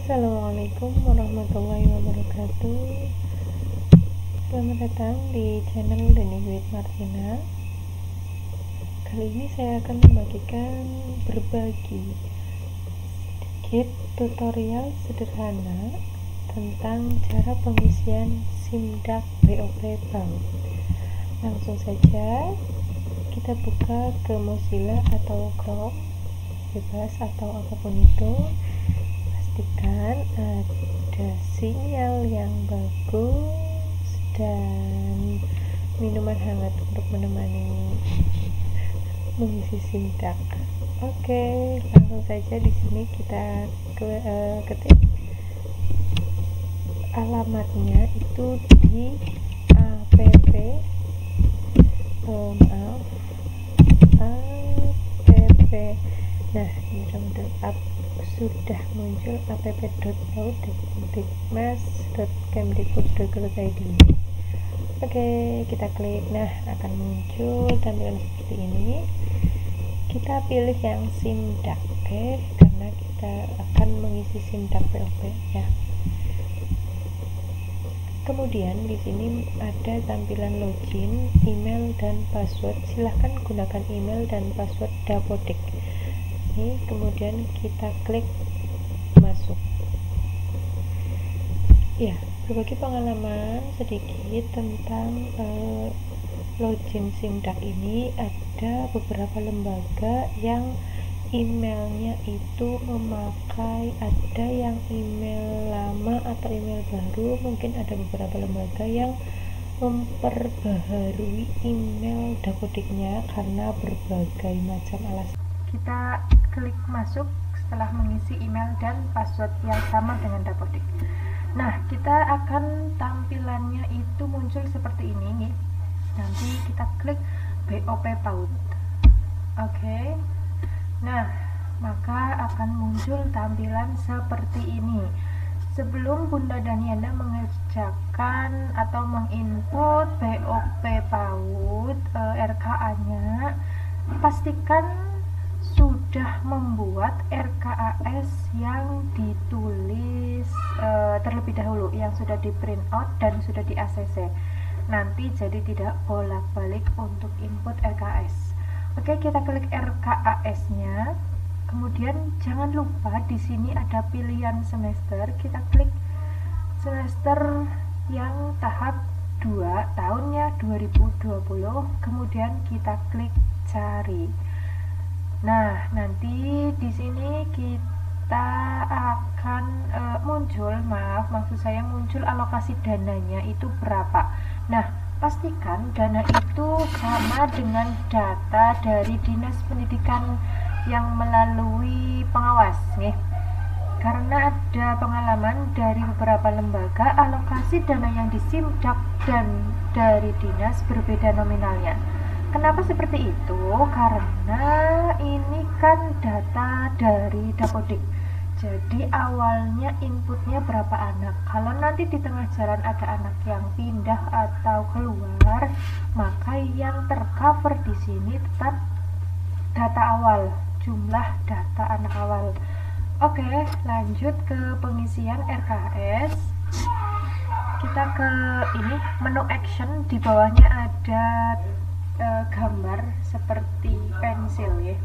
Assalamualaikum warahmatullahi wabarakatuh. Selamat datang di channel Deni with Martina. Kali ini saya akan berbagi sedikit tutorial sederhana tentang cara pengisian SIMDAK BOP PAUD. Langsung saja kita buka ke Mozilla atau Chrome, bebas atau apapun itu. Pastikan ada sinyal yang bagus dan minuman hangat untuk menemani mengisi SIMDAK. Oke, langsung saja di sini kita ketik alamatnya itu di app nah sudah muncul app.paud.kemdikbud.go.id. Oke, kita klik. Nah, akan muncul tampilan seperti ini. Kita pilih yang SIMDAK, karena kita akan mengisi SIMDAK BOP ya. Kemudian di sini ada tampilan login, email dan password. Silahkan gunakan email dan password Dapodik. Ini kemudian kita klik masuk. Ya, berbagi pengalaman sedikit tentang login SIMDAK ini. Ada beberapa lembaga yang emailnya itu memakai, ada yang email lama atau email baru. Mungkin ada beberapa lembaga yang memperbaharui email Dapodiknya karena berbagai macam alasan. Kita klik masuk setelah mengisi email dan password yang sama dengan Dapodik. Nah, kita akan tampilannya itu muncul seperti ini. Nanti kita klik BOP PAUD. Oke. Nah, maka akan muncul tampilan seperti ini. Sebelum Bunda dan Yana mengerjakan atau menginput BOP PAUD RKA-nya, pastikan sudah membuat RKAS yang ditulis terlebih dahulu, yang sudah di print out dan sudah di ACC. Nanti jadi tidak bolak-balik untuk input RKAS. Oke, kita klik RKAS-nya. Kemudian jangan lupa di sini ada pilihan semester. Kita klik semester yang tahap 2, tahunnya 2020. Kemudian kita klik cari. Nah, nanti di sini kita akan muncul alokasi dananya itu berapa. Nah, pastikan dana itu sama dengan data dari Dinas Pendidikan yang melalui pengawas nih. Karena ada pengalaman dari beberapa lembaga, alokasi dana yang di SIMDAK dan dari dinas berbeda nominalnya. Kenapa seperti itu? Karena ini kan data dari Dapodik. Jadi awalnya inputnya berapa anak. Kalau nanti di tengah jalan ada anak yang pindah atau keluar, maka yang tercover di sini tetap data awal, jumlah data anak awal. Oke, lanjut ke pengisian RKS. Kita ke ini menu action, di bawahnya ada gambar seperti pensil ya.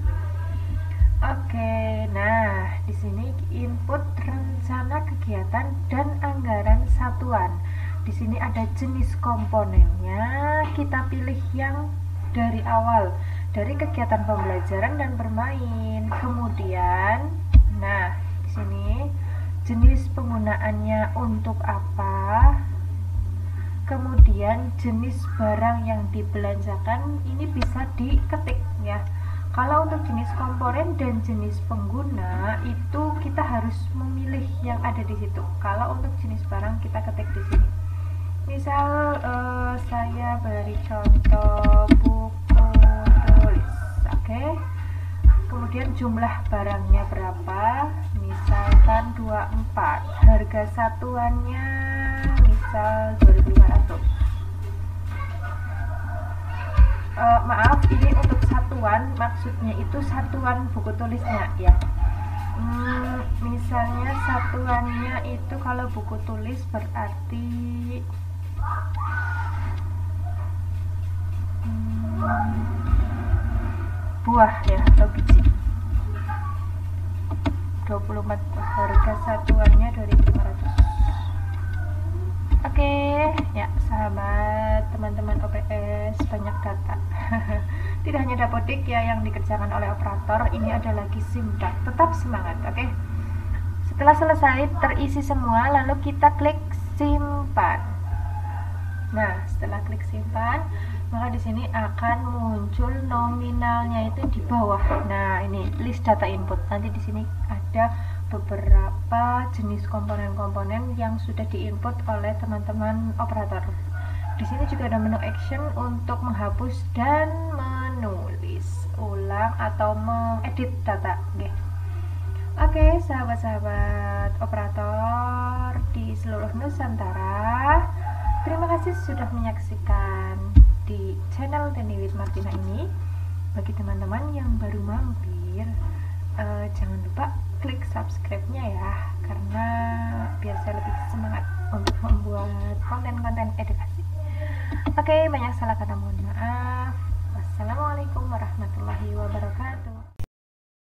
Oke, nah di sini input rencana kegiatan dan anggaran satuan. Di sini ada jenis komponennya. Kita pilih yang dari awal, dari kegiatan pembelajaran dan bermain. Kemudian, nah di sini jenis penggunaannya untuk apa. Kemudian jenis barang yang dibelanjakan ini bisa diketik ya. Kalau untuk jenis komponen dan jenis pengguna itu kita harus memilih yang ada di situ. Kalau untuk jenis barang kita ketik di sini. Misal saya beri contoh buku tulis. Oke. Kemudian jumlah barangnya berapa? Misalkan 24. Harga satuannya misal 2.500. Maaf, ini untuk satuan, maksudnya itu satuan buku tulisnya ya. Misalnya satuannya itu kalau buku tulis berarti buah ya, atau biji. 24 buah, harga satuannya 2.500. Oke, ya sahabat teman-teman OPS, banyak data. Tidak hanya dapodik ya yang dikerjakan oleh operator, ini ada lagi simdak. Tetap semangat, oke? Setelah selesai terisi semua, lalu kita klik simpan. Nah, setelah klik simpan, maka di sini akan muncul nominalnya itu di bawah. Nah, ini list data input. Nanti di sini ada beberapa jenis komponen-komponen yang sudah diinput oleh teman-teman operator. Di sini juga ada menu action untuk menghapus dan menulis ulang atau mengedit data. Oke, sahabat-sahabat operator di seluruh Nusantara, terima kasih sudah menyaksikan di channel Teni Wismartina ini. Bagi teman-teman yang baru mampir, jangan lupa klik subscribe-nya ya, karena biar saya lebih semangat untuk membuat konten-konten edukasi. Oke, banyak salah kata, mohon maaf. Wassalamualaikum warahmatullahi wabarakatuh.